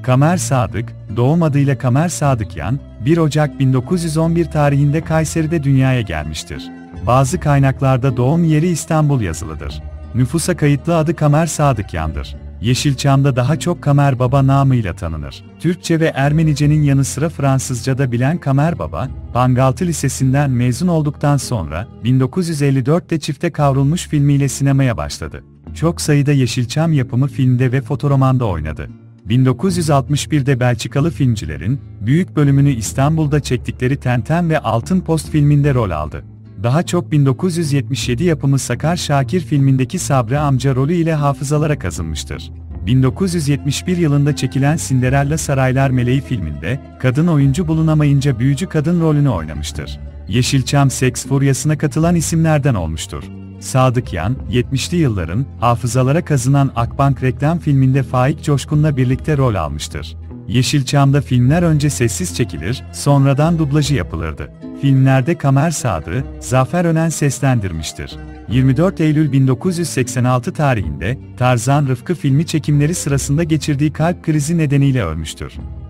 Kamer Sadık, doğum adıyla Kamer Sadıkyan, 1 Ocak 1911 tarihinde Kayseri'de dünyaya gelmiştir. Bazı kaynaklarda doğum yeri İstanbul yazılıdır. Nüfusa kayıtlı adı Kamer Sadıkyan'dır. Yeşilçam'da daha çok Kamer Baba namıyla tanınır. Türkçe ve Ermenice'nin yanı sıra Fransızca'da bilen Kamer Baba, Bangaltı Lisesi'nden mezun olduktan sonra 1954'te Çifte Kavrulmuş filmiyle sinemaya başladı. Çok sayıda Yeşilçam yapımı filmde ve fotoromanda oynadı. 1961'de Belçikalı filmcilerin büyük bölümünü İstanbul'da çektikleri Tenten ve Altın Post filminde rol aldı. Daha çok 1977 yapımı Sakar Şakir filmindeki Sabri amca rolü ile hafızalara kazınmıştır. 1971 yılında çekilen Cinderella Saraylar Meleği filminde, kadın oyuncu bulunamayınca büyücü kadın rolünü oynamıştır. Yeşilçam seks furyasına katılan isimlerden olmuştur. Sadıkyan, 70'li yılların hafızalara kazınan Akbank reklam filminde Faik Coşkun'la birlikte rol almıştır. Yeşilçam'da filmler önce sessiz çekilir, sonradan dublajı yapılırdı. Filmlerde Kamer Sadık'ı Zafer Önen seslendirmiştir. 24 Eylül 1986 tarihinde Tarzan Rıfkı filmi çekimleri sırasında geçirdiği kalp krizi nedeniyle ölmüştür.